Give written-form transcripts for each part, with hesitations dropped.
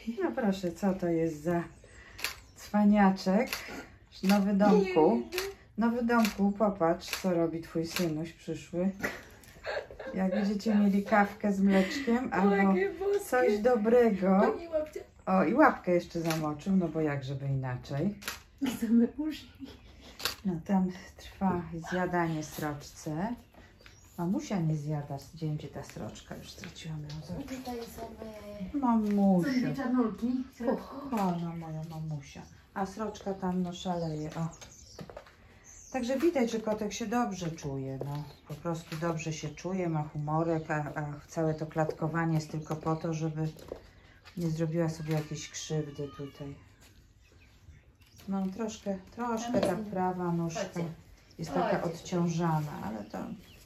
No proszę, co to jest za cwaniaczek? Nowy domku. Nowy domku, popatrz, co robi twój synuś przyszły. Jak będziecie mieli kawkę z mleczkiem albo coś dobrego. O, i łapkę jeszcze zamoczył, no bo jak żeby inaczej. No tam trwa zjadanie sroczce. Mamusia nie zjada, gdzie ta sroczka? Już straciłam ją z oczu. Tutaj są Mamusia. czarnulki. Kochana moja mamusia. A sroczka tam no szaleje. O. Także widać, że kotek się dobrze czuje. No. Po prostu dobrze się czuje, ma humorek, a całe to klatkowanie jest tylko po to, żeby nie zrobiła sobie jakiejś krzywdy tutaj. No troszkę ta prawa nóżka jest taka odciążana, ale to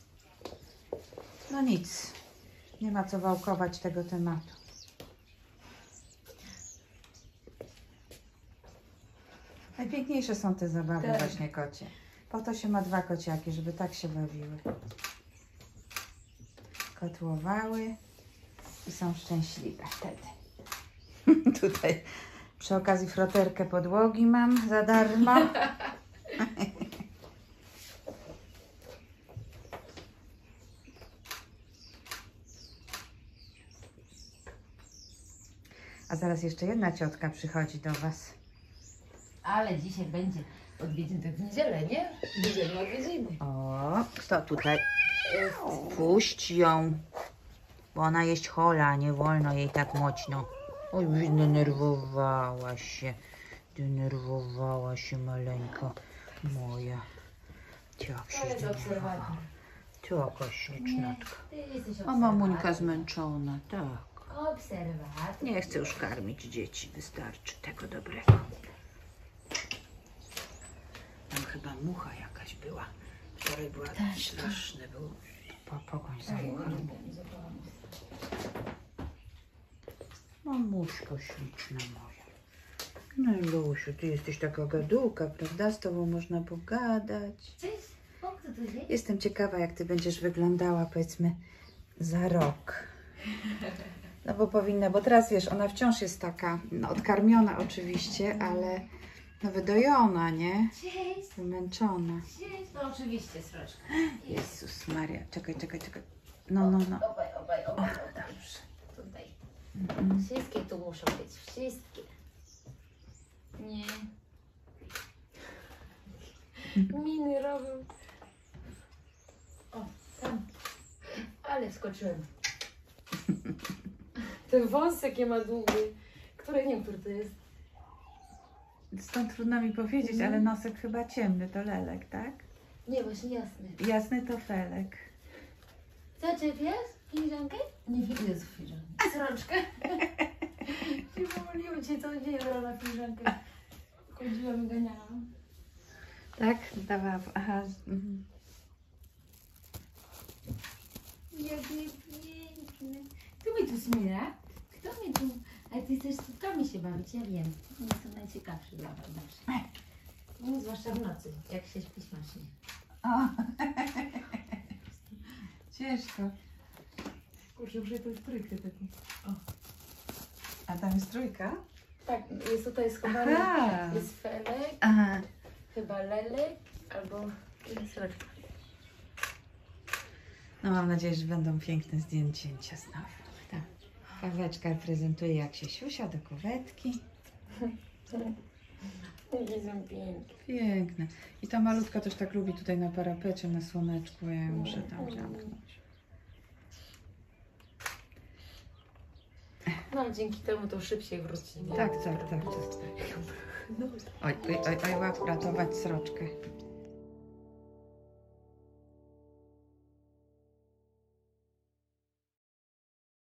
no nic. Nie ma co wałkować tego tematu. Najpiękniejsze są te zabawy właśnie kocie. Po to się ma dwa kociaki, żeby tak się bawiły. Kotłowały i są szczęśliwe wtedy. Tutaj przy okazji froterkę podłogi mam za darmo. A zaraz jeszcze jedna ciotka przychodzi do Was. Ale dzisiaj będzie odwiedzin tak w niedzielę, nie? Niedzielne odwiedziny. O, kto tutaj? Puść ją, bo ona jest chola, nie wolno jej tak mocno. Oj, zdenerwowała się. Denerwowała się maleńko moja. Jak się zdenerwowała. Taka ślicznotka. O, mamuńka zmęczona, tak. Obserwator. Nie chcę już karmić dzieci, wystarczy tego dobrego. Tam chyba mucha jakaś była. Wczoraj była straszny, był pogoń za muchą. Mamuśko śliczna moja. No Lusiu, ty jesteś taka gadułka, prawda? Z tobą można pogadać. Cześć. O, kto tu jest? Jestem ciekawa, jak ty będziesz wyglądała, powiedzmy, za rok. No bo powinna, bo teraz wiesz, ona wciąż jest taka, no, odkarmiona oczywiście, ale no wydojona, nie? Cześć. Wymęczona. Cześć. No oczywiście, sroczka. Jezus Maria, czekaj. No. Obaj. Dobrze. Tutaj. Wszystkie tu muszą być. Wszystkie. Nie. Miny robią. O, tam. Ale wskoczyłem. Ten wąsek nie ma długi. Nie wiem, który to jest. Stąd trudno mi powiedzieć, ale nosek chyba ciemny, to lelek, tak? Nie, właśnie jasny. Jasny to felek. Co czepiasz? Filiżankę? Nie, jest filiżankę. Sroczkę. Się pomyliłem cię cały dzień na filiżankę. Chodziłam i ganiałam. Tak? Dawała, aha. Jakie piękne. Kto mi tu śmiera? Kto mi tu... Ale ty chcesz z słupkami się bawić, ja wiem. Jest to najciekawsze dla was zawsze. No, zwłaszcza w nocy, jak się śpi smacznie. O. Ciężko. Kurczę, muszę to trójkę taką. O. A tam jest trójka? Tak, jest tutaj schowany. Aha. Jest felek, Aha. chyba lelek, albo sroczka. No mam nadzieję, że będą piękne zdjęcia znowu. Tak. Kaweczka prezentuje, jak się siusia do kuwetki. Jakie są piękne. Piękne. I ta malutka też tak lubi tutaj na parapecie, na słoneczku. Ja ją muszę tam zamknąć. No ale dzięki temu to szybciej wróci. Nie? Tak. Oj, łap ratować sroczkę.